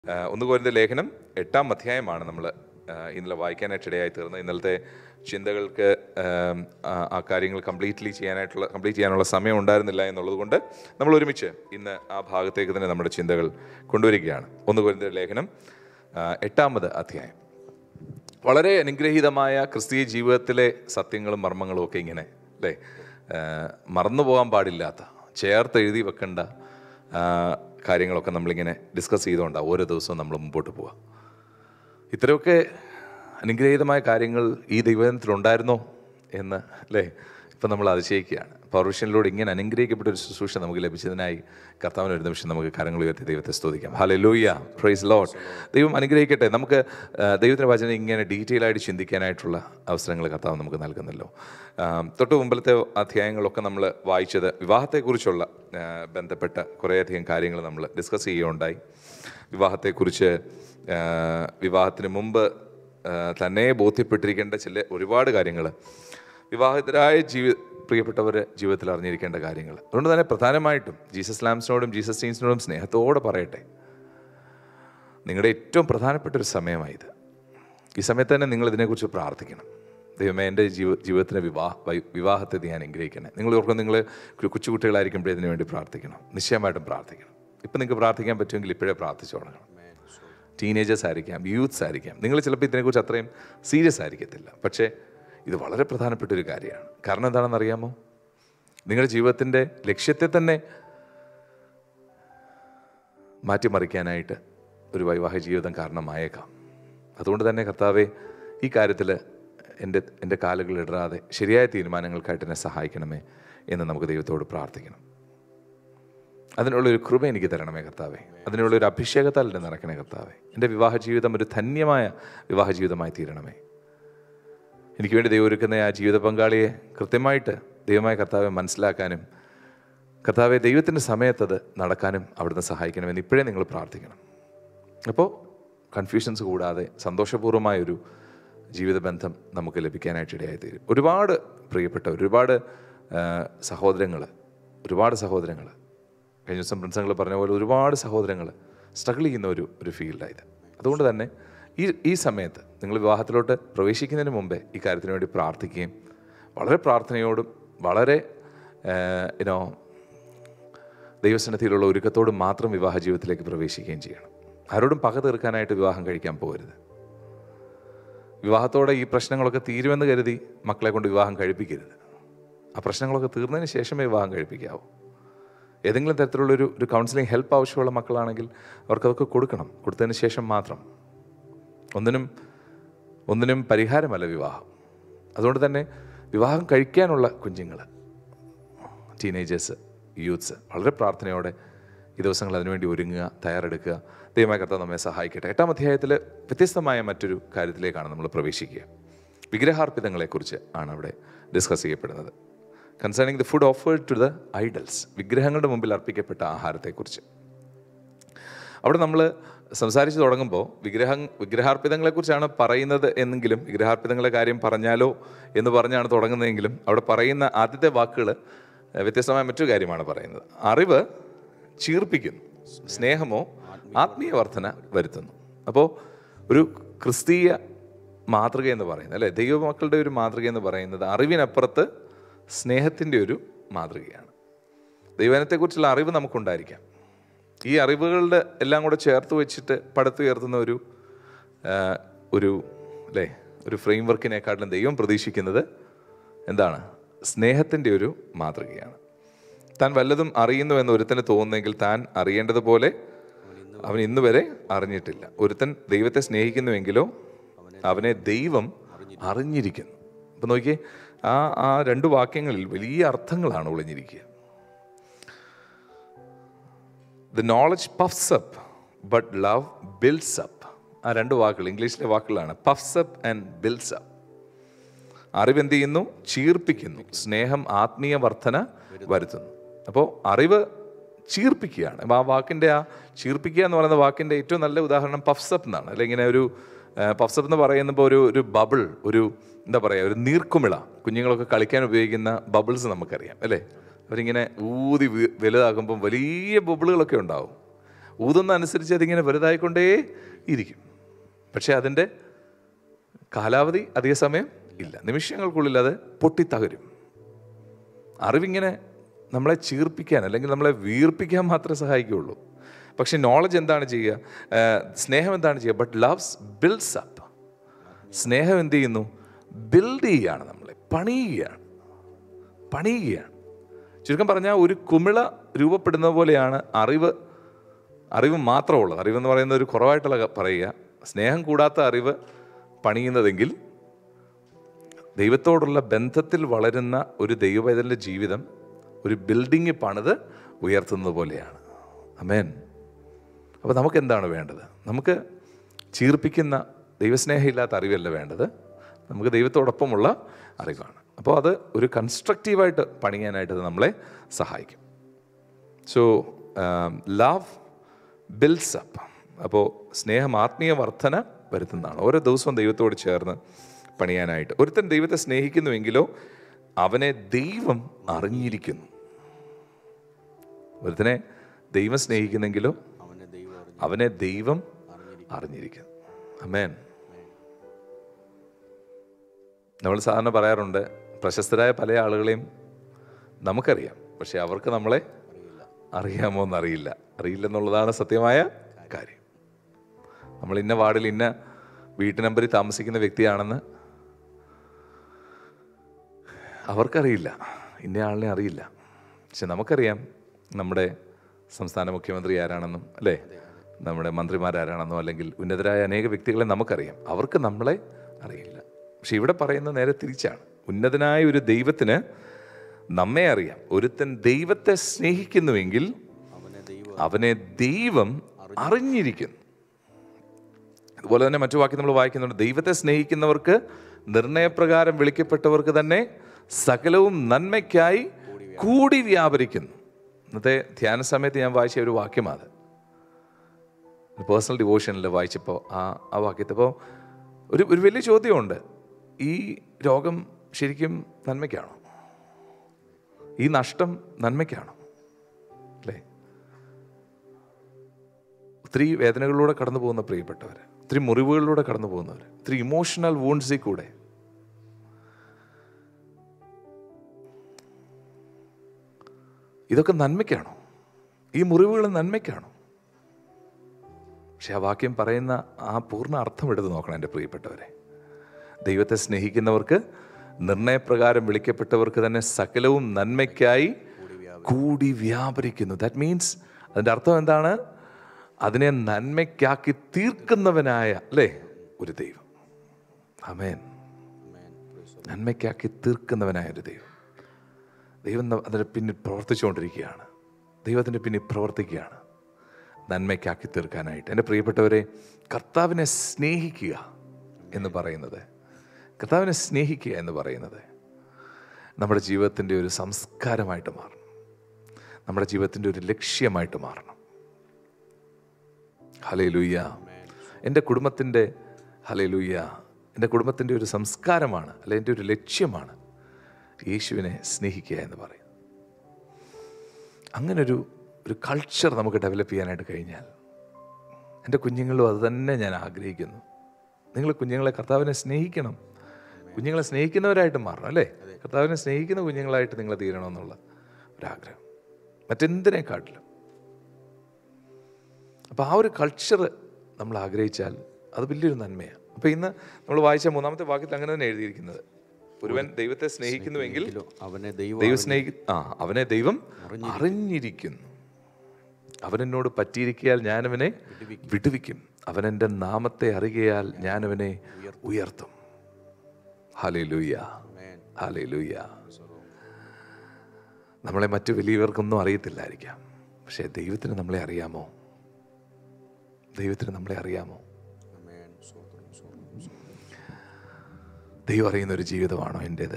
ഒന്ന് കൊരിന്ത്യർ ലേഖനം 8-ാം അധ്യായമാണ് നമ്മൾ ഇന്നലെ വായിക്കാനായിട്ട് ഇടയായി തീർന്നത്. ഇന്നലത്തെ ചിന്തകൾക്ക് ആ കാര്യങ്ങൾ കംപ്ലീറ്റ് ചെയ്യാനുള്ള സമയം ഉണ്ടായിരുന്നില്ല എന്നുള്ളത് കൊണ്ട് നമ്മൾ ഒരുമിച്ച് ഇന്ന് ആ ഭാഗത്തേക്ക് തന്നെ നമ്മുടെ ചിന്തകൾ കൊണ്ടുവരികയാണ്. ഒന്ന് കൊരിന്ത്യർ ലേഖനം 8-ാമത് അധ്യായം. വളരെ അനുഗ്രഹീതമായ ക്രിസ്തീയ ജീവിതത്തിലെ സത്യങ്ങളും മർമ്മങ്ങളും ഒക്കെ ഇങ്ങനെ അല്ലേ, മറന്നു പോകാൻ പാടില്ലാത്ത, ചേർത്ത് എഴുതി വെക്കേണ്ട കാര്യങ്ങളൊക്കെ നമ്മളിങ്ങനെ ഡിസ്കസ് ചെയ്തുകൊണ്ടാണ് ഓരോ ദിവസവും നമ്മൾ മുമ്പോട്ട് പോവുക. ഇത്രയൊക്കെ അനുഗ്രഹീതമായ കാര്യങ്ങൾ ഈ ദൈവത്തിലുണ്ടായിരുന്നോ എന്ന് അല്ലേ ഇപ്പം നമ്മൾ അതിശയിക്കുകയാണ്. പവർവിഷനിലൂടെ ഇങ്ങനെ അനുഗ്രഹിക്കപ്പെട്ട ഒരു ശുശ്രൂഷ നമുക്ക് ലഭിച്ചതിനായി കർത്താവിന് ഒരു നിമിഷം നമുക്ക് കരങ്ങൾ ഉയർത്തി ദൈവത്തെ സ്തുതിക്കാം. Hallelujah, praise Lord. ദൈവം അനുഗ്രഹിക്കട്ടെ. നമുക്ക് ദൈവത്തിൻ്റെ വചനം ഇങ്ങനെ ഡീറ്റെയിൽ ആയിട്ട് ചിന്തിക്കാനായിട്ടുള്ള അവസരങ്ങൾ കർത്താവ് നമുക്ക് നൽകുന്നല്ലോ. തൊട്ട് മുമ്പിലത്തെ അധ്യായങ്ങളൊക്കെ നമ്മൾ വായിച്ചത് വിവാഹത്തെക്കുറിച്ചുള്ള ബന്ധപ്പെട്ട കുറേയധികം കാര്യങ്ങൾ നമ്മൾ ഡിസ്കസ് ചെയ്യുകയുണ്ടായി. വിവാഹത്തെക്കുറിച്ച് വിവാഹത്തിന് മുമ്പ് തന്നെ ബോധ്യപ്പെട്ടിരിക്കേണ്ട ഒരുപാട് കാര്യങ്ങൾ, വിവാഹിതരായ പ്രിയപ്പെട്ടവർ ജീവിതത്തിൽ അറിഞ്ഞിരിക്കേണ്ട കാര്യങ്ങൾ. അതുകൊണ്ട് തന്നെ പ്രധാനമായിട്ടും ജീസസ് ലാംസിനോടും ജീസസ് ടീൻസിനോടും സ്നേഹത്തോടെ പറയട്ടെ, നിങ്ങളുടെ ഏറ്റവും പ്രധാനപ്പെട്ട ഒരു സമയമായത്. ഈ സമയത്ത് തന്നെ നിങ്ങൾ ഇതിനെക്കുറിച്ച് പ്രാർത്ഥിക്കണം. ദൈവമേ, എൻ്റെ ജീവിതത്തിൻ്റെ വിവാഹത്തെ ഞാൻ അനുഗ്രഹിക്കണേ. നിങ്ങൾ ഓർക്കും, നിങ്ങൾ കൊച്ചുകുട്ടികളായിരിക്കുമ്പോഴേ ഇതിനു വേണ്ടി പ്രാർത്ഥിക്കണം. നിശ്ചയമായിട്ടും പ്രാർത്ഥിക്കണം. ഇപ്പം നിങ്ങൾക്ക് പ്രാർത്ഥിക്കാൻ പറ്റുമെങ്കിൽ ഇപ്പോഴേ പ്രാർത്ഥിച്ചു തുടങ്ങണം. ടീനേജേഴ്സ് ആയിരിക്കാം, യൂത്ത്സ് ആയിരിക്കാം. നിങ്ങൾ ചിലപ്പോൾ ഇതിനെക്കുറിച്ച് അത്രയും സീരിയസ് ആയിരിക്കത്തില്ല, പക്ഷേ ഇത് വളരെ പ്രധാനപ്പെട്ടൊരു കാര്യമാണ്. കാരണം എന്താണെന്ന് അറിയാമോ? നിങ്ങളുടെ ജീവിതത്തിൻ്റെ ലക്ഷ്യത്തെ തന്നെ മാറ്റിമറിക്കാനായിട്ട് ഒരു വൈവാഹിക ജീവിതം കാരണമായേക്കാം. അതുകൊണ്ട് തന്നെ കർത്താവേ, ഈ കാര്യത്തിൽ എൻ്റെ കാലുകൾ ഇടരാതെ ശരിയായ തീരുമാനങ്ങൾക്കായിട്ട് എന്നെ സഹായിക്കണമേ എന്ന് നമുക്ക് ദൈവത്തോട് പ്രാർത്ഥിക്കണം. അതിനുള്ളൊരു കൃപ എനിക്ക് തരണമേ കർത്താവേ. അതിനുള്ളൊരു അഭിഷേകത്താൽ എന്നെ നിറയ്ക്കണേ കർത്താവേ. എൻ്റെ വിവാഹ ജീവിതം ഒരു ധന്യമായ വിവാഹ ജീവിതമായി തീരണമേ. എനിക്ക് വേണ്ടി ദൈവം ഒരുക്കുന്ന ആ ജീവിത പങ്കാളിയെ കൃത്യമായിട്ട് ദൈവമായ കർത്താവെ മനസ്സിലാക്കാനും കർത്താവെ ദൈവത്തിൻ്റെ സമയത്തത് നടക്കാനും അവിടുന്ന് സഹായിക്കണമെന്ന് ഇപ്പോഴേ നിങ്ങൾ പ്രാർത്ഥിക്കണം. അപ്പോൾ കൺഫ്യൂഷൻസ് കൂടാതെ സന്തോഷപൂർവ്വമായൊരു ജീവിത ബന്ധം നമുക്ക് ലഭിക്കാനായിട്ട് ഇടയായി തീരും. ഒരുപാട് പ്രിയപ്പെട്ട ഒരുപാട് സഹോദരങ്ങൾ കഴിഞ്ഞ ദിവസം പ്രിൻസങ്ങൾ പറഞ്ഞ പോലെ ഒരുപാട് സഹോദരങ്ങൾ സ്ട്രഗിൾ ചെയ്യുന്ന ഒരു ഫീൽഡായത്. അതുകൊണ്ട് തന്നെ ഈ സമയത്ത് നിങ്ങൾ വിവാഹത്തിലോട്ട് പ്രവേശിക്കുന്നതിന് മുമ്പേ ഈ കാര്യത്തിന് വേണ്ടി പ്രാർത്ഥിക്കുകയും വളരെ പ്രാർത്ഥനയോടും വളരെ ദൈവസന്നിധിയിലുള്ള ഒരുക്കത്തോടും മാത്രം വിവാഹ ജീവിതത്തിലേക്ക് പ്രവേശിക്കുകയും ചെയ്യണം. ആരോടും പക തീർക്കാനായിട്ട് വിവാഹം കഴിക്കാൻ പോകരുത്. വിവാഹത്തോടെ ഈ പ്രശ്നങ്ങളൊക്കെ തീരുമെന്ന് കരുതി മക്കളെ കൊണ്ട് വിവാഹം കഴിപ്പിക്കരുത്. ആ പ്രശ്നങ്ങളൊക്കെ തീർന്നതിന് ശേഷമേ വിവാഹം കഴിപ്പിക്കാവൂ. ഏതെങ്കിലും തരത്തിലുള്ളൊരു കൗൺസിലിംഗ് ഹെൽപ്പ് ആവശ്യമുള്ള മക്കളാണെങ്കിൽ അവർക്കതൊക്കെ കൊടുത്തതിന് ശേഷം മാത്രം. ഒന്നിനും പരിഹാരമല്ല വിവാഹം. അതുകൊണ്ട് തന്നെ വിവാഹം കഴിക്കാനുള്ള കുഞ്ഞുങ്ങൾ, ടീനേജേഴ്സ്, യൂത്ത്സ് വളരെ പ്രാർത്ഥനയോടെ ഈ ദിവസങ്ങൾ അതിനുവേണ്ടി ഒരുങ്ങുക, തയ്യാറെടുക്കുക. ദൈവമായ കർത്താവ് നമ്മെ സഹായിക്കട്ടെ. 8-ാം അധ്യായത്തിൽ വ്യത്യസ്തമായ മറ്റൊരു കാര്യത്തിലേക്കാണ് നമ്മൾ പ്രവേശിക്കുക. വിഗ്രഹാർപ്പിതങ്ങളെക്കുറിച്ച് ആണ് അവിടെ ഡിസ്കസ് ചെയ്യപ്പെടുന്നത്. Concerning the food offered to the idols, വിഗ്രഹങ്ങളുടെ മുമ്പിൽ അർപ്പിക്കപ്പെട്ട ആഹാരത്തെക്കുറിച്ച്. അവിടെ നമ്മൾ സംസാരിച്ച് തുടങ്ങുമ്പോൾ വിഗ്രഹാർപ്പിതങ്ങളെക്കുറിച്ചാണ് പറയുന്നത് എന്നെങ്കിലും, വിഗ്രഹാർപ്പിതങ്ങളുടെ കാര്യം പറഞ്ഞാലോ എന്ന് പറഞ്ഞാണ് തുടങ്ങുന്നതെങ്കിലും അവിടെ പറയുന്ന ആദ്യത്തെ വാക്കുകൾ വ്യത്യസ്തമായ മറ്റൊരു കാര്യമാണ് പറയുന്നത്. അറിവ് ചീർപ്പിക്കുന്നു, സ്നേഹമോ ആത്മീയ വർധന വരുത്തുന്നു. അപ്പോൾ ഒരു ക്രിസ്തീയ മാതൃക എന്ന് പറയുന്നത്, അല്ലേ, ദൈവമക്കളുടെ ഒരു മാതൃക എന്ന് പറയുന്നത് അറിവിനപ്പുറത്ത് സ്നേഹത്തിൻ്റെ ഒരു മാതൃകയാണ്. ദൈവജനത്തെക്കുറിച്ചുള്ള അറിവ് നമുക്കുണ്ടായിരിക്കാം. ഈ അറിവുകളുടെ എല്ലാം കൂടെ ചേർത്ത് വെച്ചിട്ട് പടുത്തുയർത്തുന്ന ഒരു ഫ്രെയിം വർക്കിനെക്കാട്ടിലും ദൈവം പ്രതീക്ഷിക്കുന്നത് എന്താണ്? സ്നേഹത്തിൻ്റെ ഒരു മാതൃകയാണ്. താൻ വല്ലതും അറിയുന്നുവെന്ന് ഒരുത്തന് തോന്നുന്നെങ്കിൽ താൻ അറിയേണ്ടതുപോലെ അവൻ ഇന്ന് വരെ അറിഞ്ഞിട്ടില്ല. ഒരുത്തൻ ദൈവത്തെ സ്നേഹിക്കുന്നുവെങ്കിലോ അവനെ ദൈവം അറിഞ്ഞിരിക്കുന്നു. അപ്പം നോക്കിയേ, ആ രണ്ട് വാക്യങ്ങളിൽ വലിയ അർത്ഥങ്ങളാണ് ഒളിഞ്ഞിരിക്കുക. The knowledge puffs up, but love builds up. ആ രണ്ട് വാക്കുകൾ ഇംഗ്ലീഷിലെ വാക്കുകളാണ്, puffs up and builds up. അറിവ് എന്ത് ചെയ്യുന്നു? ചീർപ്പിക്കുന്നു. സ്നേഹം ആത്മീയ വർധന വരുത്തുന്നു. അപ്പോൾ അറിവ് ചീർപ്പിക്കുകയാണ്. അപ്പോൾ ആ വാക്കിൻ്റെ ചീർപ്പിക്കുക എന്ന് പറയുന്ന വാക്കിൻ്റെ ഏറ്റവും നല്ല ഉദാഹരണം പഫ്സ് അപ്പ് എന്നാണ്. അല്ലെങ്കിൽ ഇങ്ങനെ പഫ്സ് അപ്പ് എന്ന് പറയുമ്പോൾ ഒരു ബബിൾ, എന്താ പറയുക, ഒരു നീർക്കുമിള, കുഞ്ഞുങ്ങളൊക്കെ കളിക്കാൻ ഉപയോഗിക്കുന്ന ബബിൾസ് നമുക്കറിയാം, അല്ലേ? അവരിങ്ങനെ ഊതി വലുതാകുമ്പം വലിയ ബബിളുകളൊക്കെ ഉണ്ടാവും. ഊതുന്നതനുസരിച്ച് അതിങ്ങനെ വലുതായിക്കൊണ്ടേ ഇരിക്കും. പക്ഷേ അതിൻ്റെ കാലാവധി അധിക സമയം ഇല്ല. നിമിഷങ്ങൾക്കുള്ളിൽ അത് പൊട്ടിത്തകരും. അറിവിങ്ങനെ നമ്മളെ ചീർപ്പിക്കാൻ അല്ലെങ്കിൽ നമ്മളെ വീർപ്പിക്കാൻ മാത്രമേ സഹായിക്കുകയുള്ളൂ. പക്ഷെ നോളജ് എന്താണ് ചെയ്യുക? സ്നേഹം എന്താണ് ചെയ്യുക? But loves builds up. സ്നേഹം എന്ത് ചെയ്യുന്നു? ബിൽഡ് ചെയ്യുകയാണ്, നമ്മളെ പണിയുകയാണ്. ചുരുക്കം പറഞ്ഞാൽ ഒരു കുമിള രൂപപ്പെടുന്ന പോലെയാണ് അറിവ് മാത്രമുള്ളത്. അറിവെന്ന് പറയുന്നത് ഒരു കുറവായിട്ടുള്ള പറയുക. സ്നേഹം കൂടാത്ത അറിവ് പണിയുന്നതെങ്കിൽ ദൈവത്തോടുള്ള ബന്ധത്തിൽ വളരുന്ന ഒരു ദൈവപൈതലിൻ്റെ ജീവിതം ഒരു ബിൽഡിങ് പണിത് ഉയർത്തുന്നത് പോലെയാണ്. ആമേൻ. അപ്പോൾ നമുക്ക് എന്താണ് വേണ്ടത്? നമുക്ക് ചീർപ്പിക്കുന്ന ദൈവസ്നേഹമില്ലാത്ത അറിവല്ല വേണ്ടത്, നമുക്ക് ദൈവത്തോടൊപ്പമുള്ള അറിവാണ്. അപ്പോൾ അത് ഒരു കൺസ്ട്രക്റ്റീവായിട്ട് പണിയാനായിട്ട് അത് നമ്മളെ സഹായിക്കും. So love builds up. അപ്പോൾ സ്നേഹം ആത്മീയ വർധന വരുത്തുന്നതാണ്. ഓരോ ദിവസവും ദൈവത്തോട് ചേർന്ന് പണിയാനായിട്ട്. ഒരുത്തൻ ദൈവത്തെ സ്നേഹിക്കുന്നുവെങ്കിലോ അവനെ ദൈവം അറിഞ്ഞിരിക്കുന്നു. ഒരുത്തനെ ദൈവം സ്നേഹിക്കുന്നെങ്കിലോ അവനെ ദൈവം അറിഞ്ഞിരിക്കുന്നു. ആമേൻ. നമ്മൾ സാധാരണ പറയാറുണ്ട്, പ്രശസ്തരായ പല ആളുകളെയും നമുക്കറിയാം, പക്ഷെ അവർക്ക് നമ്മളെ അറിയാമോ എന്നറിയില്ല. അറിയില്ലെന്നുള്ളതാണ് സത്യമായ കാര്യം. നമ്മൾ ഇന്ന വാർഡിൽ ഇന്ന വീട്ടു നമ്പറിൽ താമസിക്കുന്ന വ്യക്തിയാണെന്ന് അവർക്കറിയില്ല, ഇന്ന ആളിനെ അറിയില്ല. പക്ഷെ നമുക്കറിയാം നമ്മുടെ സംസ്ഥാന മുഖ്യമന്ത്രി ആരാണെന്നും, അല്ലേ, നമ്മുടെ മന്ത്രിമാരാരാണെന്നോ, അല്ലെങ്കിൽ ഉന്നതരായ അനേക വ്യക്തികളെ നമുക്കറിയാം, അവർക്ക് നമ്മളെ അറിയില്ല. പക്ഷെ ഇവിടെ പറയുന്നത് നേരെ തിരിച്ചാണ്. ഉന്നതനായ ഒരു ദൈവത്തിന് നമ്മെ അറിയാം. ഒരുത്തൻ ദൈവത്തെ സ്നേഹിക്കുന്നുവെങ്കിൽ അവനെ ദൈവം അറിഞ്ഞിരിക്കുന്നു. അതുപോലെ തന്നെ മറ്റു വാക്യം നമ്മൾ വായിക്കുന്നുണ്ട്, ദൈവത്തെ സ്നേഹിക്കുന്നവർക്ക് നിർണയപ്രകാരം വിളിക്കപ്പെട്ടവർക്ക് തന്നെ സകലവും നന്മയ്ക്കായി കൂടി വ്യാപരിക്കുന്നു. ഇന്നത്തെ ധ്യാന സമയത്ത് ഞാൻ വായിച്ച ഒരു വാക്യമാണ്, പേഴ്സണൽ ഡിവോഷനിൽ വായിച്ചപ്പോൾ ആ വാക്യത്തപ്പോൾ ഒരു വലിയ ചോദ്യമുണ്ട്. ഈ രോഗം ശരിക്കും നന്മയ്ക്കാണോ? ഈ നഷ്ടം നന്മയ്ക്കാണോ? അല്ലേ? ഒത്തിരി വേദനകളിലൂടെ കടന്നു പോകുന്ന പ്രിയപ്പെട്ടവർ, ഒത്തിരി മുറിവുകളിലൂടെ കടന്നു പോകുന്നവർ, ഒത്തിരി ഇമോഷണൽ വൂൺസിൽ കൂടെ ഇതൊക്കെ നന്മയ്ക്കാണോ? ഈ മുറിവുകൾ നന്മയ്ക്കാണോ? പക്ഷെ ആ വാക്യം പറയുന്ന ആ പൂർണ്ണ അർത്ഥം എടുത്ത് നോക്കണം എൻ്റെ പ്രിയപ്പെട്ടവരെ. ദൈവത്തെ സ്നേഹിക്കുന്നവർക്ക് നിർണയപ്രകാരം വിളിക്കപ്പെട്ടവർക്ക് തന്നെ സകലവും നന്മയ്ക്കായി കൂടി വ്യാപരിക്കുന്നു. ദാറ്റ് മീൻസ് അതിൻ്റെ അർത്ഥം എന്താണ്? അതിനെ നന്മയ്ക്കാക്കി തീർക്കുന്നവനായ, അല്ലേ, ഒരു ദൈവം. ആമേൻ. നന്മയ്ക്കാക്കി തീർക്കുന്നവനായ ഒരു ദൈവം. ദൈവം അതിൻ്റെ പിന്നിൽ പ്രവർത്തിച്ചുകൊണ്ടിരിക്കുകയാണ്. ദൈവത്തിൻ്റെ പിന്നിൽ പ്രവർത്തിക്കുകയാണ് നന്മയ്ക്കാക്കി തീർക്കാനായിട്ട്. എൻ്റെ പ്രിയപ്പെട്ടവരെ, കർത്താവിനെ സ്നേഹിക്കുക എന്ന് പറയുന്നത്, കർത്താവിനെ സ്നേഹിക്കുക എന്ന് പറയുന്നത് നമ്മുടെ ജീവിതത്തിൻ്റെ ഒരു സംസ്കാരമായിട്ട് മാറണം, നമ്മുടെ ജീവിതത്തിൻ്റെ ഒരു ലക്ഷ്യമായിട്ട് മാറണം. ഹല്ലേലൂയ. എൻ്റെ കുടുംബത്തിൻ്റെ ഹല്ലേലൂയ എൻ്റെ കുടുംബത്തിൻ്റെ ഒരു സംസ്കാരമാണ്, അല്ലെ എൻ്റെ ഒരു ലക്ഷ്യമാണ് യേശുവിനെ സ്നേഹിക്കുക എന്ന് പറയും. അങ്ങനൊരു കൾച്ചർ നമുക്ക് ഡെവലപ്പ് ചെയ്യാനായിട്ട് കഴിഞ്ഞാൽ, എൻ്റെ കുഞ്ഞുങ്ങളും അത് തന്നെ ഞാൻ ആഗ്രഹിക്കുന്നു. നിങ്ങൾ കുഞ്ഞുങ്ങളെ കർത്താവിനെ സ്നേഹിക്കണം, കുഞ്ഞുങ്ങളെ സ്നേഹിക്കുന്നവരായിട്ട് മാറണം, അല്ലേ? കർത്താവിനെ സ്നേഹിക്കുന്ന കുഞ്ഞുങ്ങളായിട്ട് നിങ്ങൾ തീരണമെന്നുള്ള ഒരാഗ്രഹം മറ്റെന്തിനെക്കാട്ടിലും. അപ്പോൾ ആ ഒരു കൾച്ചർ നമ്മൾ ആഗ്രഹിച്ചാൽ അത് വലിയൊരു നന്മയാണ്. അപ്പോൾ ഇന്ന് നമ്മൾ വായിച്ച 3-ാമത്തെ വാക്യത്തിൽ അങ്ങനെ തന്നെ എഴുതിയിരിക്കുന്നത്, ഒരുവൻ ദൈവത്തെ സ്നേഹിക്കുന്നുവെങ്കിൽ അവനെ ദൈവം അറിഞ്ഞിരിക്കുന്നു. അവനെന്നോട് പറ്റിയിരിക്കയാൽ ഞാനവനെ വിടുവിക്കും. അവനെൻ്റെ നാമത്തെ അറിയയാൽ ഞാനവനെ ഉയർത്തും. Hallelujah, hallelujah. നമ്മളെ മറ്റു വലിയവർക്കൊന്നും അറിയത്തില്ലായിരിക്കാം, പക്ഷേ ദൈവത്തിന് നമ്മളെ അറിയാമോ? ദൈവത്തിന് നമ്മളെ അറിയാമോ? ദൈവം അറിയുന്നൊരു ജീവിതമാണോ എൻ്റേത്?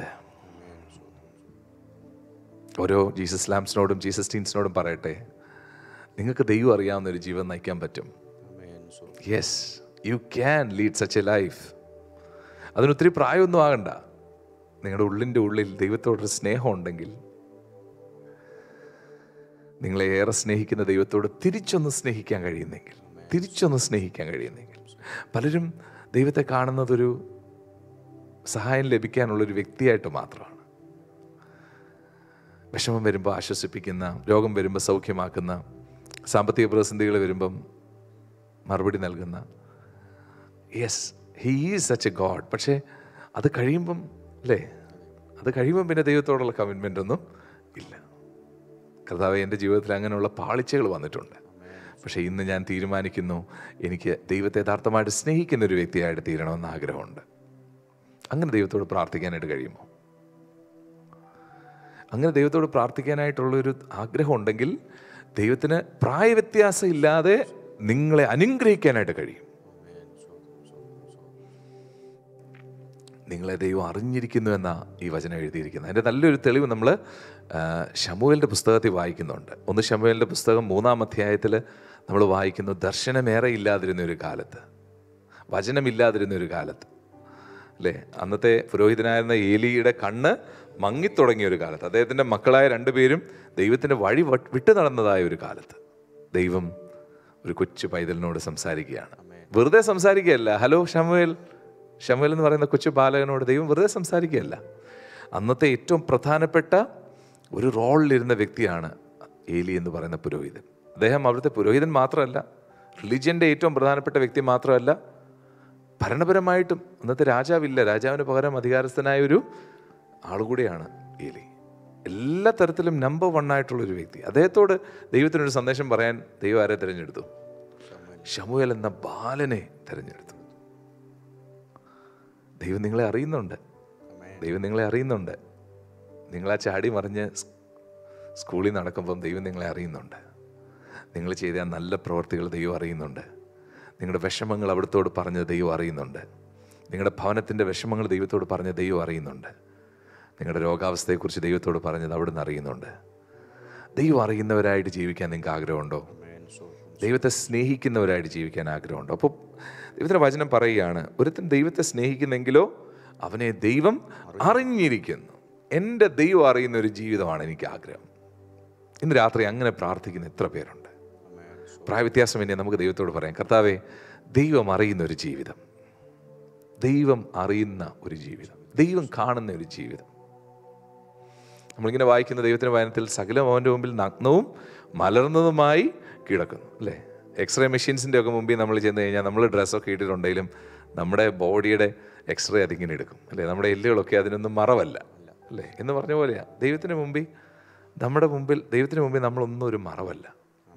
ഓരോ ജീസസ് ലാംസിനോടും ജീസസ് ടീൻസിനോടും പറയട്ടെ, നിങ്ങൾക്ക് ദൈവം അറിയാവുന്നൊരു ജീവിതം നയിക്കാൻ പറ്റും. Yes, you can lead such a life. അതിനൊത്തിരി പ്രായമൊന്നും ആകണ്ട. നിങ്ങളുടെ ഉള്ളിൻ്റെ ഉള്ളിൽ ദൈവത്തോടൊരു സ്നേഹം ഉണ്ടെങ്കിൽ നിങ്ങളെ ഏറെ സ്നേഹിക്കുന്ന ദൈവത്തോട് തിരിച്ചൊന്ന് സ്നേഹിക്കാൻ കഴിയുന്നെങ്കിൽ. പലരും ദൈവത്തെ കാണുന്നതൊരു സഹായം ലഭിക്കാനുള്ളൊരു വ്യക്തിയായിട്ട് മാത്രമാണ്. വിഷമം വരുമ്പോൾ ആശ്വസിപ്പിക്കുന്ന, രോഗം വരുമ്പോൾ സൗഖ്യമാക്കുന്ന, സാമ്പത്തിക പ്രതിസന്ധികൾ വരുമ്പം മറുപടി നൽകുന്ന. Yes, he is such a god. പക്ഷേ അത് കഴിയുമ്പം പിന്നെ ദൈവത്തോടുള്ള കമ്മിറ്റ്മെൻ്റ് ഒന്നും ഇല്ല. കർത്താവേ, എൻ്റെ ജീവിതത്തിൽ അങ്ങനെയുള്ള പാളിച്ചകൾ വന്നിട്ടുണ്ട്. പക്ഷേ ഇന്ന് ഞാൻ തീരുമാനിക്കുന്നു, എനിക്ക് ദൈവത്തെ യഥാർത്ഥമായിട്ട് സ്നേഹിക്കുന്ന ഒരു വ്യക്തിയായിട്ട് തീരണമെന്ന് ആഗ്രഹമുണ്ട്. അങ്ങനെ ദൈവത്തോട് പ്രാർത്ഥിക്കാനായിട്ട് കഴിയുമോ? അങ്ങനെ ദൈവത്തോട് പ്രാർത്ഥിക്കാനായിട്ടുള്ളൊരു ആഗ്രഹം ഉണ്ടെങ്കിൽ ദൈവത്തിന് പ്രായവ്യത്യാസം ഇല്ലാതെ നിങ്ങളെ അനുഗ്രഹിക്കാനായിട്ട് കഴിയും. നിങ്ങളെ ദൈവം അറിഞ്ഞിരിക്കുന്നു എന്നാണ് ഈ വചനം എഴുതിയിരിക്കുന്നത്. അതിൻ്റെ നല്ലൊരു തെളിവ് നമ്മൾ ശമൂവേലിൻ്റെ പുസ്തകത്തിൽ വായിക്കുന്നുണ്ട്. 1 ശമൂവേലിൻ്റെ പുസ്തകം 3-ാം അധ്യായത്തിൽ നമ്മൾ വായിക്കുന്നു, ദർശനമേറെ ഇല്ലാതിരുന്ന ഒരു കാലത്ത്, വചനമില്ലാതിരുന്നൊരു കാലത്ത്, അല്ലേ, അന്നത്തെ പുരോഹിതനായിരുന്ന ഏലിയുടെ കണ്ണ് മങ്ങിത്തുടങ്ങിയ ഒരു കാലത്ത്, അദ്ദേഹത്തിൻ്റെ മക്കളായ 2 പേരും ദൈവത്തിൻ്റെ വഴി വിട്ടു നടന്നതായ ഒരു കാലത്ത് ദൈവം ഒരു കൊച്ചു പൈതലിനോട് സംസാരിക്കുകയാണ്. വെറുതെ സംസാരിക്കുകയല്ല. ഹലോ ശമൂവേൽ എന്ന് പറയുന്ന കൊച്ചു ബാലകനോട് ദൈവം വെറുതെ സംസാരിക്കുകയല്ല. അന്നത്തെ ഏറ്റവും പ്രധാനപ്പെട്ട ഒരു റോളിലിരുന്ന വ്യക്തിയാണ് ഏലി എന്ന് പറയുന്ന പുരോഹിതൻ. അദ്ദേഹം അവിടുത്തെ പുരോഹിതൻ മാത്രമല്ല, റിലിജിയൻ്റെ ഏറ്റവും പ്രധാനപ്പെട്ട വ്യക്തി മാത്രമല്ല, ഭരണപരമായിട്ടും അന്നത്തെ രാജാവില്ല, രാജാവിന് പകരം അധികാരസ്ഥനായ ഒരു ആളുകൂടിയാണ് ഏലി. എല്ലാ തരത്തിലും നമ്പർ 1 ആയിട്ടുള്ളൊരു വ്യക്തി. അദ്ദേഹത്തോട് ദൈവത്തിനൊരു സന്ദേശം പറയാൻ ദൈവം ആരെ തിരഞ്ഞെടുത്തു? ശമൂവേൽ എന്ന ബാലനെ തിരഞ്ഞെടുത്തു. ദൈവം നിങ്ങളെ അറിയുന്നുണ്ട്. നിങ്ങളാ ചാടി മറിഞ്ഞ് സ്കൂളിൽ നടക്കുമ്പം ദൈവം നിങ്ങളെ അറിയുന്നുണ്ട്. നിങ്ങൾ ചെയ്ത നല്ല പ്രവർത്തികൾ ദൈവം അറിയുന്നുണ്ട്. നിങ്ങളുടെ വിഷമങ്ങൾ അവിടുത്തോട് പറഞ്ഞ് ദൈവം അറിയുന്നുണ്ട്. നിങ്ങളുടെ ഭവനത്തിൻ്റെ വിഷമങ്ങൾ ദൈവത്തോട് പറഞ്ഞ് ദൈവം അറിയുന്നുണ്ട്. നിങ്ങളുടെ രോഗാവസ്ഥയെക്കുറിച്ച് ദൈവത്തോട് പറഞ്ഞത് അവിടുന്ന് അറിയുന്നുണ്ട്. ദൈവം അറിയുന്നവരായിട്ട് ജീവിക്കാൻ നിങ്ങൾക്ക് ആഗ്രഹമുണ്ടോ? ദൈവത്തെ സ്നേഹിക്കുന്നവരായിട്ട് ജീവിക്കാൻ ആഗ്രഹമുണ്ടോ? അപ്പോൾ ദൈവത്തിൻ്റെ വചനം പറയുകയാണ്, ഒരുത്തൻ ദൈവത്തെ സ്നേഹിക്കുന്നെങ്കിലോ അവനെ ദൈവം അറിഞ്ഞിരിക്കുന്നു. എൻ്റെ ദൈവം അറിയുന്ന ഒരു ജീവിതമാണ് എനിക്ക് ആഗ്രഹം. ഇന്ന് രാത്രി അങ്ങനെ പ്രാർത്ഥിക്കുന്ന എത്ര പേരുണ്ട്? പ്രായവ്യത്യാസം എന്നെ നമുക്ക് ദൈവത്തോട് പറയാം, കർത്താവേ, ദൈവം അറിയുന്ന ഒരു ജീവിതം, ദൈവം അറിയുന്ന ഒരു ജീവിതം, ദൈവം കാണുന്ന ഒരു ജീവിതം. നമ്മളിങ്ങനെ വായിക്കുന്ന ദൈവത്തിൻ്റെ വചനത്തിൽ സകലം അവൻ്റെ മുമ്പിൽ നഗ്നവും മലർന്നതുമായി കിടക്കുന്നു, അല്ലേ? എക്സ്റേ മെഷീൻസിൻ്റെ ഒക്കെ മുമ്പിൽ നമ്മൾ ചെന്ന് കഴിഞ്ഞാൽ നമ്മൾ ഡ്രസ്സൊക്കെ ഇട്ടിട്ടുണ്ടെങ്കിലും നമ്മുടെ ബോഡിയുടെ എക്സ്റേ അതിങ്ങനെ എടുക്കും, അല്ലേ? നമ്മുടെ എല്ലുകളൊക്കെ അതിനൊന്നും മറവല്ല, അല്ലേ? എന്ന് പറഞ്ഞ പോലെയാണ് ദൈവത്തിന് മുമ്പിൽ നമ്മളൊന്നും ഒരു മറവല്ല.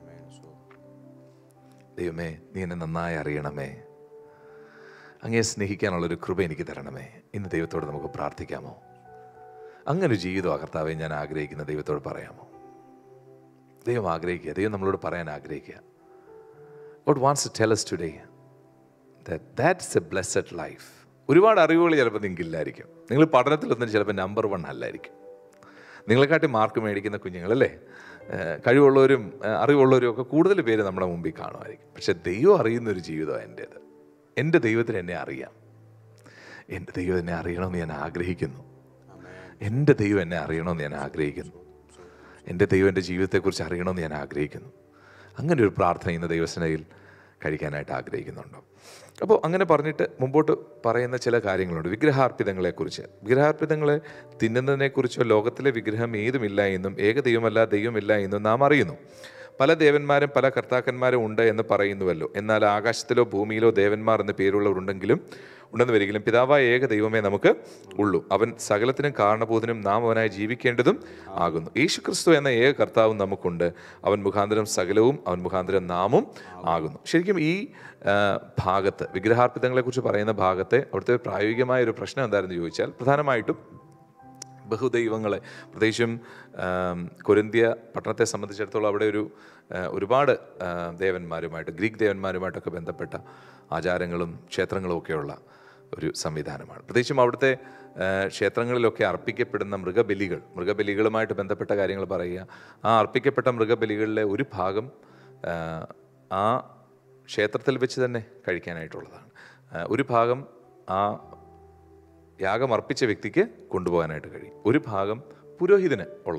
ദൈവമേ, നീ എന്നെ നന്നായി അറിയണമേ, അങ്ങയെ സ്നേഹിക്കാനുള്ളൊരു കൃപ എനിക്ക് തരണമേ. ഇന്ന് ദൈവത്തോട് നമുക്ക് പ്രാർത്ഥിക്കാമോ? അങ്ങനെ ഒരു ജീവിതമാണ് കർത്താവേ ഞാൻ ആഗ്രഹിക്കുന്ന. ദൈവത്തോട് പറയാമോ? ദൈവം ആഗ്രഹിക്കുക, ദൈവം നമ്മളോട് പറയാൻ ആഗ്രഹിക്കുക. God wants to tell us today that that's a blessed life. ഒരുപാട് അറിവുകൾ ചിലപ്പോൾ നിങ്ങൾക്കില്ലായിരിക്കും. നിങ്ങൾ പഠനത്തിലൊന്നും ചിലപ്പോൾ നമ്പർ 1 അല്ലായിരിക്കും. നിങ്ങളെക്കാട്ടി മാർക്ക് മേടിക്കുന്ന കുഞ്ഞുങ്ങളല്ലേ, കഴിവുള്ളവരും അറിവുള്ളവരും ഒക്കെ കൂടുതൽ പേര് നമ്മുടെ മുമ്പിൽ കാണുമായിരിക്കും. പക്ഷെ ദൈവം അറിയുന്നൊരു ജീവിതമാണ് എൻ്റേത്. എൻ്റെ ദൈവത്തിന് എന്നെ അറിയാം. എൻ്റെ ദൈവം എന്നെ അറിയണമെന്ന് ഞാൻ ആഗ്രഹിക്കുന്നു. എൻ്റെ ദൈവം എന്നെ അറിയണമെന്ന് ഞാൻ ആഗ്രഹിക്കുന്നു. എൻ്റെ ദൈവം എൻ്റെ ജീവിതത്തെക്കുറിച്ച് അറിയണമെന്ന് ഞാൻ ആഗ്രഹിക്കുന്നു. അങ്ങനെ ഒരു പ്രാർത്ഥന ഇന്ന് ദൈവസേനയിൽ കഴിക്കാനായിട്ട് ആഗ്രഹിക്കുന്നുണ്ടോ? അപ്പോൾ അങ്ങനെ പറഞ്ഞിട്ട് മുമ്പോട്ട് പറയുന്ന ചില കാര്യങ്ങളുണ്ട്. വിഗ്രഹാർപ്പിതങ്ങളെ തിന്നുന്നതിനെക്കുറിച്ചോ ലോകത്തിലെ വിഗ്രഹം ഏതുമില്ല എന്നും ഏകദൈവമല്ല ദൈവമില്ല എന്നും നാം അറിയുന്നു. പല ദേവന്മാരും പല കർത്താക്കന്മാരും ഉണ്ട് എന്ന് പറയുന്നുവല്ലോ. എന്നാൽ ആകാശത്തിലോ ഭൂമിയിലോ ദേവന്മാർ എന്ന് ഉണ്ടെന്ന് വരികിലും പിതാവായ ഏക ദൈവമേ നമുക്ക് ഉള്ളൂ. അവൻ സകലത്തിനും കാരണഭൂതനും നാം അവനായി ജീവിക്കേണ്ടതും ആകുന്നു. യേശുക്രിസ്തു എന്ന ഏക കർത്താവും നമുക്കുണ്ട്. അവൻ മുഖാന്തരം സകലവും അവൻ മുഖാന്തരം നാമും ആകുന്നു. ശരിക്കും ഈ ഭാഗത്ത് വിഗ്രഹാർപ്പിതങ്ങളെക്കുറിച്ച് പറയുന്ന ഭാഗത്തെ അവിടുത്തെ പ്രായോഗികമായ ഒരു പ്രശ്നം എന്താണെന്ന് ചോദിച്ചാൽ, പ്രധാനമായിട്ടും ബഹുദൈവങ്ങളെ, പ്രത്യേകിച്ചും കൊരിന്ത്യ പട്ടണത്തെ സംബന്ധിച്ചിടത്തോളം അവിടെ ഒരുപാട് ദേവന്മാരുമായിട്ട്, ഗ്രീക്ക് ദേവന്മാരുമായിട്ടൊക്കെ ബന്ധപ്പെട്ട ആചാരങ്ങളും ക്ഷേത്രങ്ങളും ഒക്കെയുള്ള ഒരു സംവിധാനമാണ്. പ്രത്യേകിച്ചും അവിടുത്തെ ക്ഷേത്രങ്ങളിലൊക്കെ അർപ്പിക്കപ്പെടുന്ന മൃഗബലികളുമായിട്ട് ബന്ധപ്പെട്ട കാര്യങ്ങൾ പറയുക. ആ അർപ്പിക്കപ്പെട്ട മൃഗബലികളിലെ ഒരു ഭാഗം ആ ക്ഷേത്രത്തിൽ വെച്ച് തന്നെ കഴിക്കാനായിട്ടുള്ളതാണ്. ഒരു ഭാഗം ആ യാഗം അർപ്പിച്ച വ്യക്തിക്ക് കൊണ്ടുപോകാനായിട്ട് കഴിയും. ഒരു ഭാഗം പുരോഹിതന് ഉള്ളതാണ്.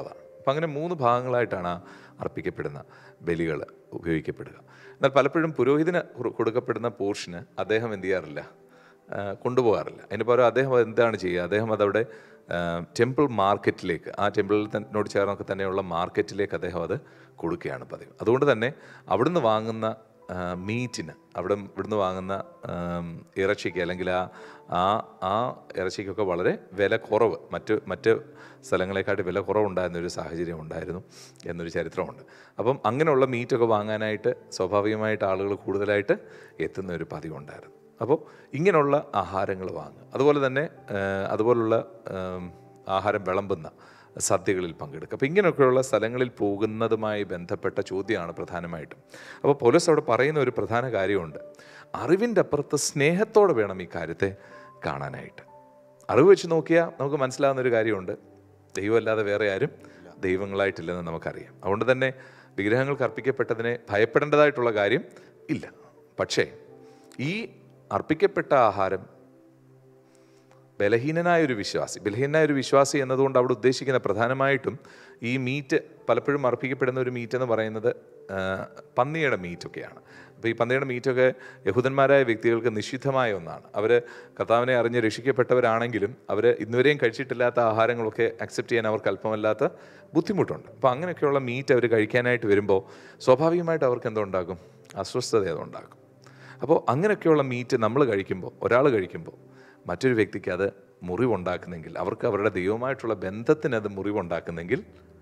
അപ്പം അങ്ങനെ 3 ഭാഗങ്ങളായിട്ടാണ് അർപ്പിക്കപ്പെടുന്ന ബലികൾ ഉപയോഗിക്കപ്പെടുക. എന്നാൽ പലപ്പോഴും പുരോഹിതന് കൊടുക്കപ്പെടുന്ന പോർഷന് അദ്ദേഹം എന്ത് ചെയ്യാറില്ല, കൊണ്ടുപോകാറില്ല. അതിന് പകരം അദ്ദേഹം എന്താണ് ചെയ്യുക, അദ്ദേഹം അതവിടെ ടെമ്പിൾ മാർക്കറ്റിലേക്ക്, ആ ടെമ്പിളിനോട് ചേർന്നൊക്കെ തന്നെയുള്ള മാർക്കറ്റിലേക്ക് അദ്ദേഹം അത് കൊടുക്കുകയാണ് പതിവ്. അതുകൊണ്ട് തന്നെ അവിടുന്ന് വാങ്ങുന്ന മീറ്റിന്, ഇവിടുന്ന് വാങ്ങുന്ന ഇറച്ചിക്ക്, അല്ലെങ്കിൽ ആ ഇറച്ചിക്കൊക്കെ വളരെ വില കുറവ്, മറ്റ് സ്ഥലങ്ങളെക്കാട്ടി വില കുറവുണ്ടായിരുന്നൊരു സാഹചര്യം ഉണ്ടായിരുന്നു എന്നൊരു ചരിത്രമുണ്ട്. അപ്പം അങ്ങനെയുള്ള മീറ്റൊക്കെ വാങ്ങാനായിട്ട് സ്വാഭാവികമായിട്ട് ആളുകൾ കൂടുതലായിട്ട് എത്തുന്ന ഒരു പതിവുണ്ടായിരുന്നു. അപ്പോൾ ഇങ്ങനെയുള്ള ആഹാരങ്ങൾ വാങ്ങുക. അതുപോലെ തന്നെ അതുപോലുള്ള ആഹാരം വിളമ്പുന്ന സദ്യകളിൽ പങ്കെടുക്കുക. അപ്പോൾ ഇങ്ങനെയൊക്കെയുള്ള സ്ഥലങ്ങളിൽ പോകുന്നതുമായി ബന്ധപ്പെട്ട ചോദ്യമാണ് പ്രധാനമായിട്ടും. അപ്പോൾ പൗലോസ് അവിടെ പറയുന്ന ഒരു പ്രധാന കാര്യമുണ്ട്. അറിവിൻ്റെ അപ്പുറത്ത് സ്നേഹത്തോടെ വേണം ഈ കാര്യത്തെ കാണാനായിട്ട്. അറിവ് വെച്ച് നോക്കിയാൽ നമുക്ക് മനസ്സിലാകുന്നൊരു കാര്യമുണ്ട്, ദൈവമല്ലാതെ വേറെ ആരും ദൈവങ്ങളായിട്ടില്ലെന്ന് നമുക്കറിയാം. അതുകൊണ്ട് തന്നെ വിഗ്രഹങ്ങൾക്ക് അർപ്പിക്കപ്പെട്ടതിനെ ഭയപ്പെടേണ്ടതായിട്ടുള്ള കാര്യം ഇല്ല. പക്ഷേ ഈ അർപ്പിക്കപ്പെട്ട ആഹാരം ബലഹീനനായൊരു വിശ്വാസി എന്നതുകൊണ്ട് അവിടെ ഉദ്ദേശിക്കുന്ന പ്രധാനമായിട്ടും ഈ മീറ്റ്, പലപ്പോഴും അർപ്പിക്കപ്പെടുന്ന ഒരു മീറ്റ് എന്ന് പറയുന്നത് പന്നിയുടെ മീറ്റൊക്കെയാണ്. അപ്പോൾ ഈ പന്നിയുടെ മീറ്റൊക്കെ യഹൂദന്മാരായ വ്യക്തികൾക്ക് നിഷിദ്ധമായ ഒന്നാണ്. അവർ കർത്താവിനെ അറിഞ്ഞ് രക്ഷിക്കപ്പെട്ടവരാണെങ്കിലും അവർ ഇന്നുവരെയും കഴിച്ചിട്ടില്ലാത്ത ആഹാരങ്ങളൊക്കെ അക്സെപ്റ്റ് ചെയ്യാൻ അവർക്ക് അല്പമല്ലാത്ത ബുദ്ധിമുട്ടുണ്ട്. അപ്പോൾ അങ്ങനെയൊക്കെയുള്ള മീറ്റ് അവർ കഴിക്കാനായിട്ട് വരുമ്പോൾ സ്വാഭാവികമായിട്ട് അവർക്ക് എന്തുണ്ടാകും, അസ്വസ്ഥത അതുണ്ടാകും. അപ്പോൾ അങ്ങനെയൊക്കെയുള്ള മീറ്റ് നമ്മൾ കഴിക്കുമ്പോൾ, ഒരാൾ കഴിക്കുമ്പോൾ മറ്റൊരു വ്യക്തിക്ക് അത് മുറിവുണ്ടാക്കുന്നെങ്കിൽ, അവർക്ക് അവരുടെ ദൈവമായിട്ടുള്ള ബന്ധത്തിന് അത് മുറിവുണ്ടാക്കുന്നെങ്കിൽ,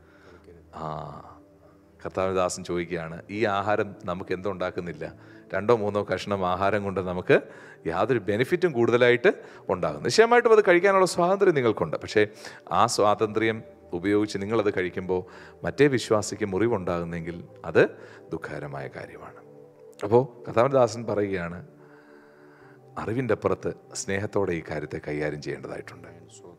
കർത്താവദാസൻ ചോദിക്കുകയാണ്, ഈ ആഹാരം നമുക്ക് എന്തുണ്ടാക്കുന്നില്ല, 2-3 കഷ്ണം ആഹാരം കൊണ്ട് നമുക്ക് യാതൊരു ബെനിഫിറ്റും കൂടുതലായിട്ട് ഉണ്ടാകും. നിശ്ചയമായിട്ടും അത് കഴിക്കാനുള്ള സ്വാതന്ത്ര്യം നിങ്ങൾക്കുണ്ട്. പക്ഷേ ആ സ്വാതന്ത്ര്യം ഉപയോഗിച്ച് നിങ്ങളത് കഴിക്കുമ്പോൾ മറ്റേ വിശ്വാസിക്ക് മുറിവുണ്ടാകുന്നെങ്കിൽ അത് ദുഃഖകരമായ കാര്യമാണ്. അപ്പോൾ കർത്താവദാസൻ പറയുകയാണ്, അറിവിൻ്റെ അപ്പുറത്ത് സ്നേഹത്തോടെ ഈ കാര്യത്തെ കൈകാര്യം ചെയ്യേണ്ടതായിട്ടുണ്ട്.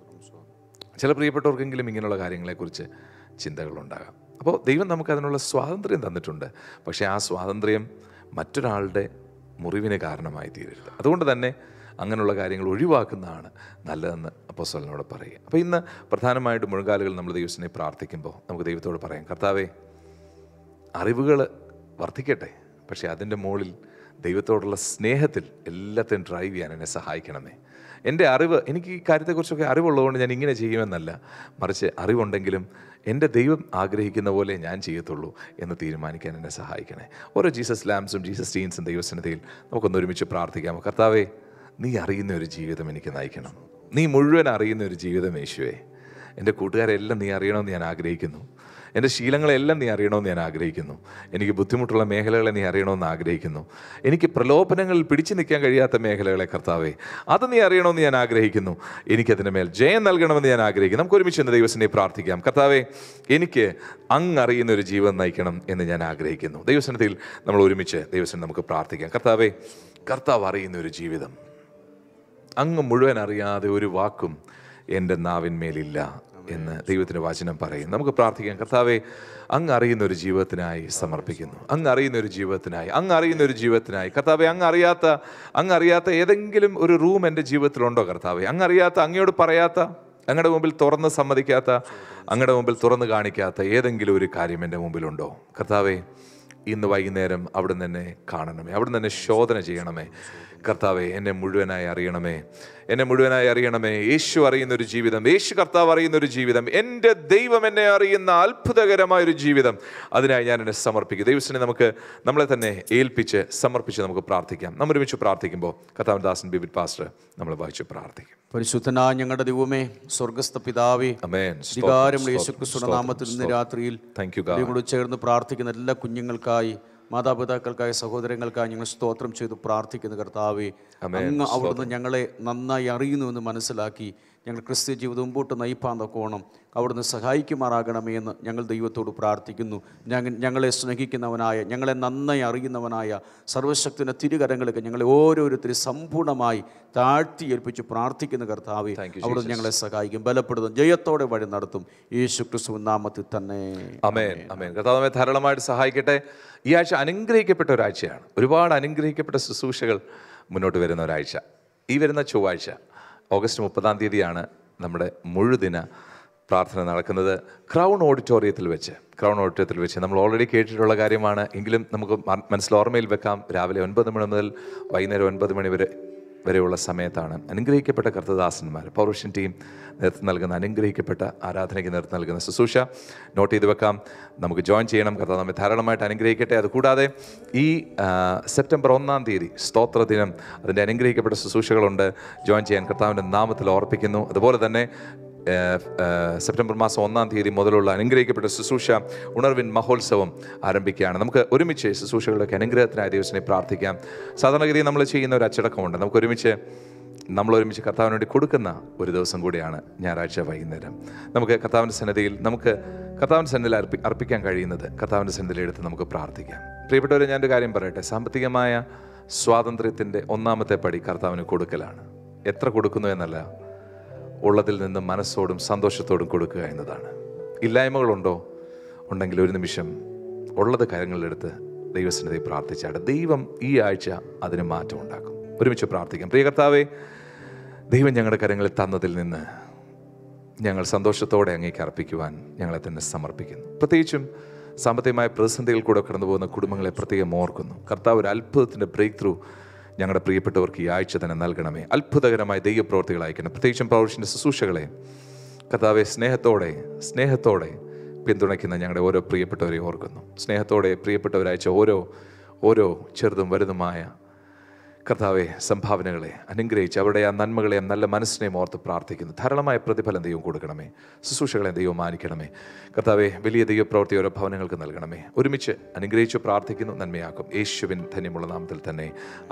ചില പ്രിയപ്പെട്ടവർക്കെങ്കിലും ഇങ്ങനെയുള്ള കാര്യങ്ങളെക്കുറിച്ച് ചിന്തകളുണ്ടാകാം. അപ്പോൾ ദൈവം നമുക്ക് അതിനുള്ള സ്വാതന്ത്ര്യം തന്നിട്ടുണ്ട്. പക്ഷേ ആ സ്വാതന്ത്ര്യം മറ്റൊരാളുടെ മുറിവിന് കാരണമായി തീരരുത്. അതുകൊണ്ട് തന്നെ അങ്ങനെയുള്ള കാര്യങ്ങൾ ഒഴിവാക്കുന്നതാണ് നല്ലതെന്ന് അപ്പോസ്തലനോട് പറയുക. അപ്പോൾ ഇന്ന് പ്രധാനമായിട്ട് മുഴങ്കാലുകൾ നമ്മൾ ദൈവത്തിനെ പ്രാർത്ഥിക്കുമ്പോൾ നമുക്ക് ദൈവത്തോട് പറയാം, കർത്താവേ, അറിവുകൾ വർദ്ധിക്കട്ടെ, പക്ഷേ അതിൻ്റെ മുകളിൽ ദൈവത്തോടുള്ള സ്നേഹത്തിൽ എല്ലാത്തിനും ഡ്രൈവ് ചെയ്യാൻ എന്നെ സഹായിക്കണമേ. എൻ്റെ അറിവ്, എനിക്ക് ഈ കാര്യത്തെക്കുറിച്ചൊക്കെ അറിവുള്ളതുകൊണ്ട് ഞാൻ ഇങ്ങനെ ചെയ്യുമെന്നല്ല, മറിച്ച് അറിവുണ്ടെങ്കിലും എൻ്റെ ദൈവം ആഗ്രഹിക്കുന്ന പോലെ ഞാൻ ചെയ്യത്തുള്ളൂ എന്ന് തീരുമാനിക്കാൻ എന്നെ സഹായിക്കണേ. ഓരോ ജീസസ് ലാംസും ജീസസ് ടീൻസും ദൈവസന്നിധിയിൽ നമുക്കൊന്ന് ഒരുമിച്ച് പ്രാർത്ഥിക്കാം. കർത്താവേ, നീ അറിയുന്ന ഒരു ജീവിതം എനിക്ക് നയിക്കണം. നീ മുഴുവൻ അറിയുന്ന ഒരു ജീവിതം യേശുവേ. എൻ്റെ കൂട്ടുകാരെല്ലാം നീ അറിയണമെന്ന് ഞാൻ ആഗ്രഹിക്കുന്നു. എൻ്റെ ശീലങ്ങളെല്ലാം നീ അറിയണമെന്ന് ഞാൻ ആഗ്രഹിക്കുന്നു. എനിക്ക് ബുദ്ധിമുട്ടുള്ള മേഖലകളെ നീ അറിയണമെന്ന് ആഗ്രഹിക്കുന്നു. എനിക്ക് പ്രലോഭനങ്ങളിൽ പിടിച്ചു നിൽക്കാൻ കഴിയാത്ത മേഖലകളെ കർത്താവേ, അത് നീ അറിയണമെന്ന് ഞാൻ ആഗ്രഹിക്കുന്നു. എനിക്കതിന് മേൽ ജയം നൽകണമെന്ന് ഞാൻ ആഗ്രഹിക്കുന്നു. നമുക്ക് ഒരുമിച്ച് ഇന്ന് ദൈവത്തിനെ പ്രാർത്ഥിക്കാം. കർത്താവേ, എനിക്ക് അങ്ങ് അറിയുന്ന ഒരു ജീവൻ നയിക്കണം എന്ന് ഞാൻ ആഗ്രഹിക്കുന്നു. ദൈവസന്നിധിയിൽ നമ്മൾ ഒരുമിച്ച് ദൈവസന്നിധി നമുക്ക് പ്രാർത്ഥിക്കാം. കർത്താവേ, കർത്താവ് അറിയുന്ന ഒരു ജീവിതം, അങ്ങ് മുഴുവൻ അറിയാതെ ഒരു വാക്കും എൻ്റെ നാവിന്മേലില്ല എന്ന് ദൈവത്തിൻ്റെ വചനം പറയും. നമുക്ക് പ്രാർത്ഥിക്കാം. കർത്താവേ, അങ്ങ് അറിയുന്ന ഒരു ജീവിതത്തിനായി സമർപ്പിക്കുന്നു. അങ്ങ് അറിയുന്ന ഒരു ജീവിതത്തിനായി കർത്താവേ, അങ്ങ് അറിയാത്ത ഏതെങ്കിലും ഒരു റൂം എൻ്റെ ജീവിതത്തിലുണ്ടോ കർത്താവേ? അങ്ങറിയാത്ത, അങ്ങയോട് പറയാത്ത, അങ്ങയുടെ മുമ്പിൽ തുറന്ന് സമ്മതിക്കാത്ത, അങ്ങയുടെ മുമ്പിൽ തുറന്ന് കാണിക്കാത്ത ഏതെങ്കിലും ഒരു കാര്യം എൻ്റെ മുമ്പിലുണ്ടോ കർത്താവേ? ഇന്ന് വൈകുന്നേരം അവിടുന്ന് എന്നെ കാണണമേ, അവിടുന്ന് എന്നെ ശോധന ചെയ്യണമേ കർത്താവേ. എന്നെ മുഴുവനായി അറിയണമേ. യേശു അറിയുന്നൊരു ജീവിതം, യേശു കർത്താവ് അറിയുന്നൊരു ജീവിതം, എൻ്റെ ദൈവം എന്നെ അറിയുന്ന അത്ഭുതകരമായൊരു ജീവിതം, അതിനായി ഞാൻ എന്നെ സമർപ്പിക്കും. ദൈവത്തിനെ നമുക്ക് നമ്മളെ തന്നെ സമർപ്പിച്ച് നമുക്ക് പ്രാർത്ഥിക്കാം. നമ്മൾ ഒരുമിച്ച് പ്രാർത്ഥിക്കുമ്പോൾ കർത്താവ് ദാസൻ ബിബിൻ പാസ്റ്റർ നമ്മളെ വായിച്ച് പ്രാർത്ഥിക്കും. പരിശുദ്ധനായ ഞങ്ങളുടെ ദൈവമേ, സ്വർഗ്ഗസ്ഥ പിതാവേ, അധികാരമുള്ള യേശുക്രിസ്തുവിന്റെ നാമത്തിൽ ഇന്ന് രാത്രിയിൽ ഞങ്ങളോട് ചേർന്ന് പ്രാർത്ഥിക്കുന്ന എല്ലാ കുഞ്ഞുങ്ങൾക്കായി, മാതാപിതാക്കൾക്കായി, സഹോദരങ്ങൾക്കായി ഞങ്ങൾ സ്തോത്രം ചെയ്ത് പ്രാർത്ഥിക്കുന്ന കർത്താവേ, അങ്ങ് അവിടുന്ന് ഞങ്ങളെ നന്നായി അറിയുന്നുവെന്ന് മനസ്സിലാക്കി ഞങ്ങൾ ക്രിസ്ത്യ ജീവിതം മുമ്പോട്ട് നയിപ്പാൻ തക്കോണം അവിടുന്ന് സഹായിക്കുമാറാകണമേ എന്ന് ഞങ്ങൾ ദൈവത്തോട് പ്രാർത്ഥിക്കുന്നു. ഞങ്ങളെ സ്നേഹിക്കുന്നവനായ, ഞങ്ങളെ നന്നായി അറിയുന്നവനായ സർവശക്തിയുടെ തിരുകരങ്ങൾക്ക് ഞങ്ങളെ ഓരോരുത്തരും സമ്പൂർണ്ണമായി താഴ്ത്തി ഏൽപ്പിച്ച് പ്രാർത്ഥിക്കുന്ന കർത്താവേ, അവിടുന്ന് ഞങ്ങളെ സഹായിക്കും, ബലപ്പെടുത്തും, ജയത്തോടെ വഴി നടത്തും. യേശു ക്രിസ്തു നാമത്തിൽ തന്നെ. ആമേൻ, ആമേൻ. കർത്താവേ ധാരാളമായിട്ട് സഹായിക്കട്ടെ. ഈ ആഴ്ച അനുഗ്രഹിക്കപ്പെട്ട ഒരാഴ്ചയാണ്. ഒരുപാട് അനുഗ്രഹിക്കപ്പെട്ട ശുശ്രൂഷകൾ മുന്നോട്ട് വരുന്ന ഒരാഴ്ച. ഈ വരുന്ന ചൊവ്വാഴ്ച ഓഗസ്റ്റ് 30 നമ്മുടെ മുഴുദിന പ്രാർത്ഥന നടക്കുന്നത് ക്രൗൺ ഓഡിറ്റോറിയത്തിൽ വെച്ച് നമ്മൾ ഓൾറെഡി കേട്ടിട്ടുള്ള കാര്യമാണ്. എങ്കിലും നമുക്ക് മനസ്സിൽ ഓർമ്മയിൽ വെക്കാം. രാവിലെ 9 മണി മുതൽ വൈകുന്നേരം 9 മണി വരെയുള്ള സമയത്താണ് അനുഗ്രഹിക്കപ്പെട്ട കർത്തദാസന്മാർ, പവർവിഷൻ ടീം നേതൃത്വം നൽകുന്ന അനുഗ്രഹിക്കപ്പെട്ട ആരാധനയ്ക്ക് നേതൃത്വം നൽകുന്ന ശുശ്രൂഷ നോട്ട് ചെയ്ത് വെക്കാം. നമുക്ക് ജോയിൻ ചെയ്യണം. കർത്താവ് നമ്മെ ധാരാളമായിട്ട് അനുഗ്രഹിക്കട്ടെ. അതുകൂടാതെ ഈ സെപ്റ്റംബർ 1-ാം തീയതി സ്തോത്ര ദിനം, അതിൻ്റെ അനുഗ്രഹിക്കപ്പെട്ട ശുശ്രൂഷകളുണ്ട്. ജോയിൻ ചെയ്യാൻ കർത്താവിൻ്റെ നാമത്തിൽ ഓർപ്പിക്കുന്നു. അതുപോലെ തന്നെ സെപ്റ്റംബർ മാസം 1-ാം തീയതി മുതലുള്ള അനുഗ്രഹിക്കപ്പെട്ട ശുശ്രൂഷ ഉണർവിൻ മഹോത്സവം ആരംഭിക്കുകയാണ്. നമുക്ക് ഒരുമിച്ച് ശുശ്രൂഷകളുടെ അനുഗ്രഹത്തിനായ ദിവസനെ പ്രാർത്ഥിക്കാം. സാധാരണഗതിയിൽ നമ്മൾ ചെയ്യുന്ന ഒരു അച്ചടക്കമുണ്ട്. നമ്മൾ ഒരുമിച്ച് കർത്താവിന് വേണ്ടി കൊടുക്കുന്ന ഒരു ദിവസം കൂടിയാണ് ഞായറാഴ്ച വൈകുന്നേരം. നമുക്ക് കർത്താവിൻ്റെ സന്നിധിയിൽ അർപ്പിക്കാൻ കഴിയുന്നത് കർത്താവിൻ്റെ സന്നിധിയിൽ എടുത്ത് നമുക്ക് പ്രാർത്ഥിക്കാം. പ്രിയപ്പെട്ടവരെ, ഞാനൊരു കാര്യം പറയട്ടെ. സാമ്പത്തികമായ സ്വാതന്ത്ര്യത്തിൻ്റെ 1-ാമത്തെ പടി കർത്താവിന് കൊടുക്കലാണ്. എത്ര കൊടുക്കുന്നു എന്നല്ല, ഉള്ളതിൽ നിന്ന് മനസ്സോടും സന്തോഷത്തോടും കൊടുക്കുക എന്നതാണ്. ഇല്ലായ്മകളുണ്ടോ? ഉണ്ടെങ്കിൽ ഒരു നിമിഷം ഉള്ളത് കാര്യങ്ങളിലെടുത്ത് ദൈവസന്നിധി പ്രാർത്ഥിച്ചാണ് ദൈവം ഈ ആഴ്ച അതിന് മാറ്റം ഉണ്ടാക്കും. ഒരുമിച്ച് പ്രാർത്ഥിക്കാം. പ്രിയ കർത്താവേ, ദൈവം ഞങ്ങളുടെ കരങ്ങളിൽ തന്നതിൽ നിന്ന് ഞങ്ങൾ സന്തോഷത്തോടെ അങ്ങേക്ക് അർപ്പിക്കുവാൻ ഞങ്ങളെ തന്നെ സമർപ്പിക്കുന്നു. പ്രത്യേകിച്ചും സാമ്പത്തികമായ പ്രതിസന്ധികൾ കൂടെ കടന്നു പോകുന്ന കുടുംബങ്ങളെ പ്രത്യേകം ഓർക്കുന്നു. കർത്താവ് ഒരു അത്ഭുതത്തിൻ്റെ ബ്രേക്ക് ത്രൂ ഞങ്ങളുടെ പ്രിയപ്പെട്ടവർക്ക് ഈ ആഴ്ച തന്നെ നൽകണമേ. അത്ഭുതകരമായ ദൈവപ്രവൃത്തികൾ അയക്കണം. പ്രത്യേകിച്ചും പവർവിഷൻ്റെ ശുശ്രൂഷകളെ കർത്താവെ സ്നേഹത്തോടെ പിന്തുണയ്ക്കുന്ന ഞങ്ങളുടെ ഓരോ പ്രിയപ്പെട്ടവരെ ഓർക്കുന്നു. സ്നേഹത്തോടെ പ്രിയപ്പെട്ടവരയച്ച ഓരോ ചെറുതും വലുതുമായ കർത്താവെ സംഭാവനകളെ അനുഗ്രഹിച്ച് അവരുടെ ആ നന്മകളെയും നല്ല മനസ്സിനെയും ഓർത്ത് പ്രാർത്ഥിക്കുന്നു. ധാരാളമായ പ്രതിഫലം ദൈവം കൊടുക്കണമേ. ശുശ്രൂഷകളെ ദൈവം മാനിക്കണമേ. കർത്താവെ, വലിയ ദൈവപ്രവൃത്തി ഓരോ ഭവനങ്ങൾക്ക് നൽകണമേ. ഒരുമിച്ച് അനുഗ്രഹിച്ച് പ്രാർത്ഥിക്കുന്നു. നന്മയാക്കും. യേശുവിൻ ധന്യമുള്ള നാമത്തിൽ തന്നെ.